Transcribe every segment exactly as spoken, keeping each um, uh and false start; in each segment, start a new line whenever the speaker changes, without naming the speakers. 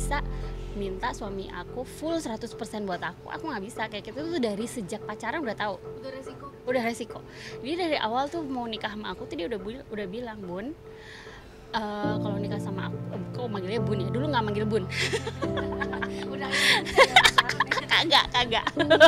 bisa minta suami aku full seratus persen buat aku. Aku nggak bisa kayak gitu tuh dari sejak pacaran udah tahu.
Udah resiko.
Udah resiko. Jadi dari awal tuh mau nikah sama aku tuh dia udah udah bilang, Bun, uh, kalau nikah sama aku, kok manggilnya Bun ya? Dulu nggak manggil Bun.
Udah
kagak kagak.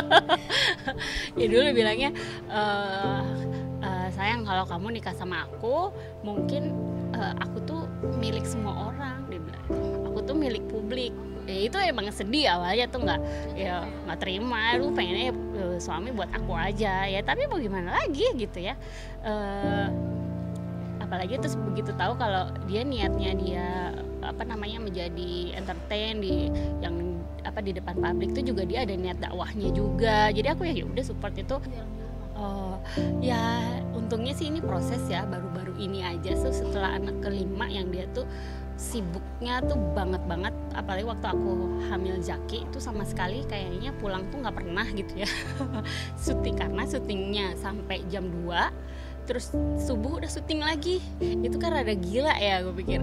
Ya dulu bilangnya, uh, uh, sayang kalau kamu nikah sama aku, mungkin uh, aku tuh milik semua orang. Dia bilang, aku tuh milik publik. Ya itu emang sedih awalnya tuh nggak ya nggak terima, lu pengennya uh, suami buat aku aja ya, tapi mau gimana lagi gitu ya. Uh, apalagi terus begitu tahu kalau dia niatnya dia apa namanya menjadi entertain di yang apa di depan publik tuh juga dia ada niat dakwahnya juga, jadi aku ya udah support itu. Oh ya untungnya sih ini proses ya, baru-baru ini aja tuh setelah anak kelima yang dia tuh sibuknya tuh banget banget, apalagi waktu aku hamil Zaki itu sama sekali kayaknya pulang tuh nggak pernah gitu ya. Syuting, karena syutingnya sampai jam dua, terus subuh udah syuting lagi, itu kan rada gila ya gue pikir.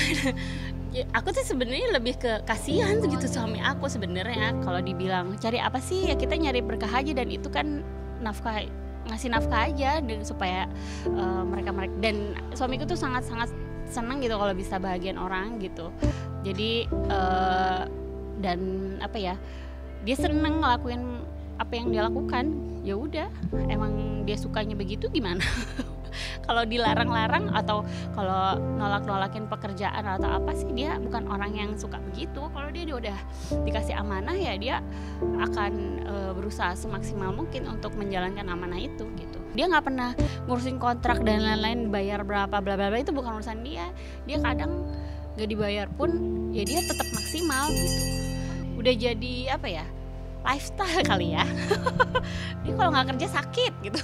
Ya, aku tuh sebenarnya lebih ke kasihan tuh gitu suami aku sebenarnya. Kalau dibilang cari apa sih ya, kita nyari berkah aja, dan itu kan nafkah, ngasih nafkah aja dan supaya uh, mereka mereka dan suamiku tuh sangat sangat senang gitu kalau bisa bahagian orang gitu. Jadi uh, dan apa ya, dia seneng ngelakuin apa yang dia lakukan. Ya udah, emang dia sukanya begitu, gimana? Kalau dilarang-larang atau kalau nolak-nolakin pekerjaan atau apa sih, dia bukan orang yang suka begitu. Kalau dia, dia udah dikasih amanah ya dia akan e, berusaha semaksimal mungkin untuk menjalankan amanah itu gitu. Dia nggak pernah ngurusin kontrak dan lain-lain, bayar berapa bla bla bla, itu bukan urusan dia. Dia kadang nggak dibayar pun ya dia tetap maksimal gitu. Udah jadi apa ya, lifestyle kali ya. Dia kalau nggak kerja sakit gitu.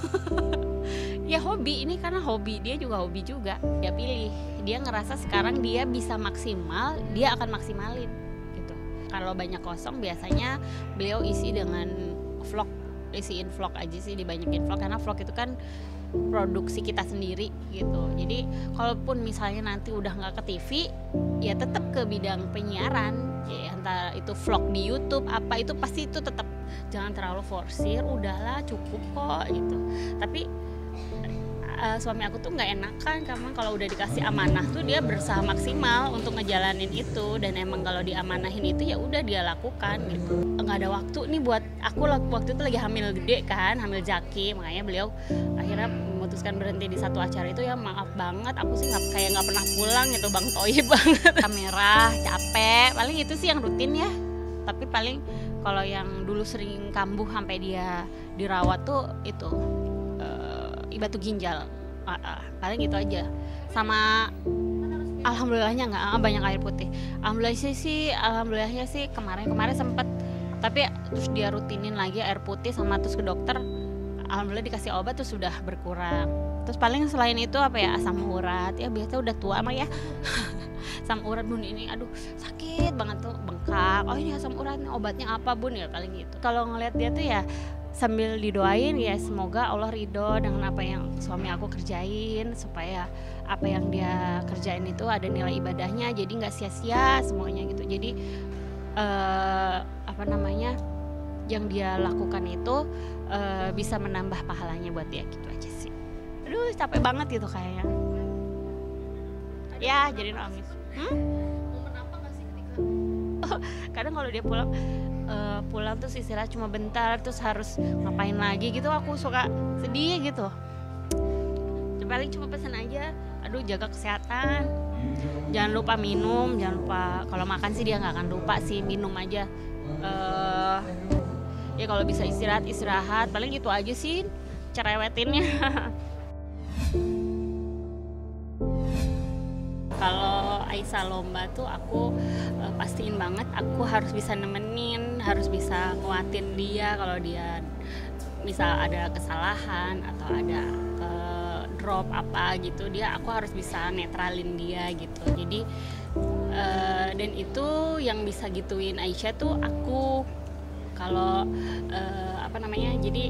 Ya hobi, ini karena hobi, dia juga hobi juga. Dia pilih, dia ngerasa sekarang dia bisa maksimal, dia akan maksimalin gitu. Kalau banyak kosong biasanya beliau isi dengan vlog, isiin vlog aja sih, dibanyakin vlog, karena vlog itu kan produksi kita sendiri gitu. Jadi kalaupun misalnya nanti udah nggak ke T V, ya tetap ke bidang penyiaran, ya antara itu vlog di YouTube apa, itu pasti itu tetap, jangan terlalu forsir, udahlah cukup kok gitu. Tapi uh, suami aku tuh nggak enakan karena kalau udah dikasih amanah tuh dia berusaha maksimal untuk ngejalanin itu, dan emang kalau diamanahin itu ya udah dia lakukan gitu. Nggak ada waktu nih buat aku, waktu itu lagi hamil gede kan, hamil Zaki, makanya beliau akhirnya memutuskan berhenti di satu acara itu. Ya maaf banget, aku sih nggak kayak nggak pernah pulang gitu, Bang Toy banget. Kamera capek, paling itu sih yang rutin ya. Tapi paling kalau yang dulu sering kambuh sampai dia dirawat tuh itu batu ginjal, uh, uh, paling itu aja. Sama alhamdulillahnya nggak uh, banyak air putih. Alhamdulillah sih, sih alhamdulillahnya sih kemarin-kemarin sempet, tapi terus dia rutinin lagi air putih sama terus ke dokter. Alhamdulillah dikasih obat terus sudah berkurang. Terus paling selain itu apa ya, asam urat ya, biasa udah tua mah ya. Asam urat Bun ini, aduh sakit banget tuh, bengkak. Oh ini asam urat, obatnya apa Bun ya, paling gitu. Kalau ngeliat dia tuh ya sambil didoain ya, semoga Allah ridho dengan apa yang suami aku kerjain, supaya apa yang dia kerjain itu ada nilai ibadahnya, jadi nggak sia-sia semuanya gitu. Jadi eh, apa namanya, yang dia lakukan itu eh, bisa menambah pahalanya buat dia, gitu aja sih. Aduh capek banget gitu kayaknya. Ya jadi nangis. Hmm?
Momen apa nggak sih ketika
Kadang kalau dia pulang uh, pulang terus istirahat cuma bentar, terus harus ngapain lagi gitu, aku suka sedih gitu. Paling cuma pesan aja, aduh jaga kesehatan, jangan lupa minum, jangan lupa kalau makan sih dia nggak akan lupa sih, minum aja. Uh, ya kalau bisa istirahat istirahat, paling gitu aja sih cerewetinnya. Kalau Aisyah lomba tuh aku uh, pastiin banget aku harus bisa nemenin, harus bisa nguatin dia kalau dia misal ada kesalahan atau ada uh, drop apa gitu, dia aku harus bisa netralin dia gitu. Jadi uh, dan itu yang bisa gituin Aisyah tuh aku. Kalau uh, apa namanya, jadi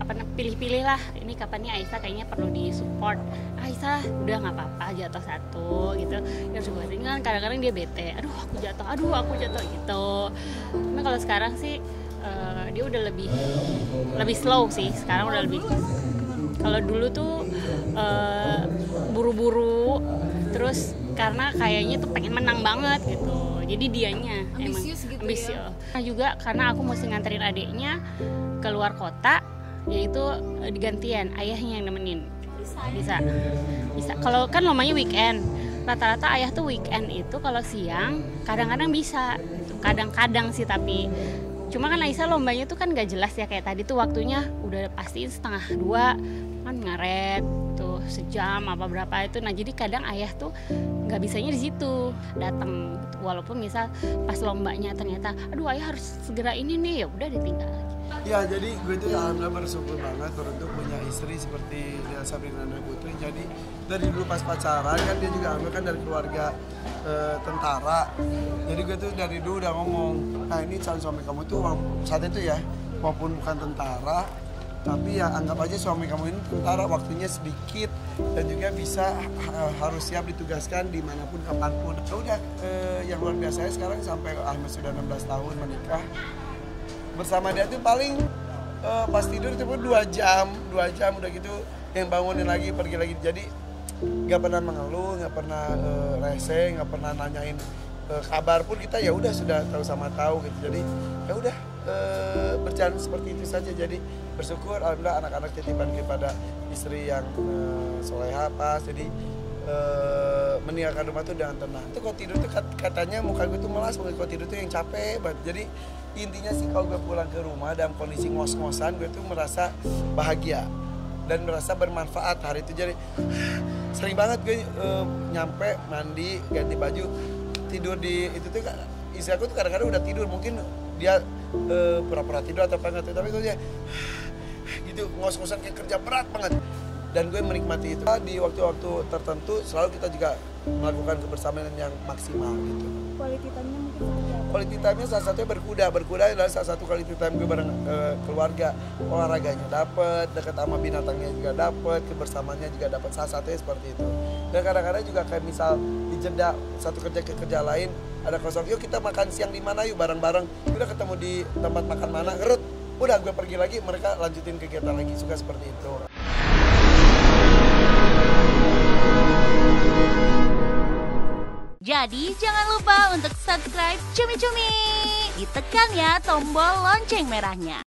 apa pilih-pilih lah, ini kapan nih Aisyah kayaknya perlu di support. Aisyah udah nggak apa-apa jatuh satu gitu ya, coba kan kadang-kadang dia bete, aduh aku jatuh aduh aku jatuh gitu. Tapi kalau sekarang sih uh, dia udah lebih lebih slow sih, sekarang udah lebih. Kalau dulu tuh uh, buru-buru terus karena kayaknya tuh pengen menang banget gitu, jadi dianya
Ambisius
emang
gitu
ambisius.
ya.
Nah juga karena aku mesti nganterin adiknya keluar kota, yaitu digantian ayahnya yang nemenin. Bisa bisa kalau kan lombanya weekend, rata-rata ayah tuh weekend itu kalau siang kadang-kadang bisa gitu. Kadang-kadang sih, tapi cuma kan Aisyah lombanya tuh kan gak jelas ya, kayak tadi tuh waktunya udah pastiin setengah dua kan ngaret tuh sejam apa berapa itu. Nah jadi kadang ayah tuh nggak bisanya di situ datang gitu. Walaupun misal pas lombanya ternyata aduh ayah harus segera ini nih, ya udah ditinggal lagi.
Ya jadi gue tuh alhamdulillah bersyukur banget untuk punya istri seperti Dea Sabrina Putri. Jadi dari dulu pas pacaran kan dia juga alhamdulillah kan dari keluarga e, tentara. Jadi gue tuh dari dulu udah ngomong, nah ini calon suami kamu tuh saat itu ya, walaupun bukan tentara, tapi ya anggap aja suami kamu ini tentara, waktunya sedikit dan juga bisa ha, harus siap ditugaskan dimanapun kapanpun. Ya udah e, yang luar biasa sekarang sampai Ahmad sudah enam belas tahun menikah. Bersama dia tuh paling uh, pas tidur itu pun dua jam, dua jam udah gitu yang bangunin lagi, pergi lagi. Jadi nggak pernah mengeluh, nggak pernah uh, rese, nggak pernah nanyain uh, kabar pun kita ya udah sudah tahu sama tahu gitu. Jadi ya udah uh, berjalan seperti itu saja. Jadi bersyukur alhamdulillah anak-anak titipan kepada istri yang uh, soleha pas. Jadi uh, meninggalkan rumah tuh dengan tenang. Tuh kalau tidur tuh katanya muka gue tuh melas, kalau tidur tuh yang capek banget. Jadi intinya sih kalau gue pulang ke rumah dalam kondisi ngos-ngosan, gue tuh merasa bahagia dan merasa bermanfaat hari itu. Jadi sering banget gue uh, nyampe mandi ganti baju tidur di itu tuh, istri aku tuh kadang-kadang udah tidur, mungkin dia uh, pura-pura tidur atau apa nggak tahu, tapi gue dia gitu ngos-ngosan kayak kerja berat banget. Dan gue menikmati itu di waktu-waktu tertentu. Selalu kita juga melakukan kebersamaan yang maksimal gitu.
Quality time-nya mungkin seperti apa?
Quality time-nya salah satunya berkuda. Berkuda adalah salah satu quality time gue bareng uh, keluarga. Olahraganya dapat, dekat sama binatangnya juga dapat, kebersamaannya juga dapat. Salah satunya seperti itu. Dan kadang-kadang juga kayak misal di jeda satu kerja ke kerja lain ada kosong, yuk kita makan siang di mana yuk bareng-bareng. Udah ketemu di tempat makan mana, ngerut. Udah gue pergi lagi, mereka lanjutin kegiatan lagi. Suka seperti itu.
Jadi jangan lupa untuk subscribe Cumi Cumi. Ditekan ya tombol lonceng merahnya.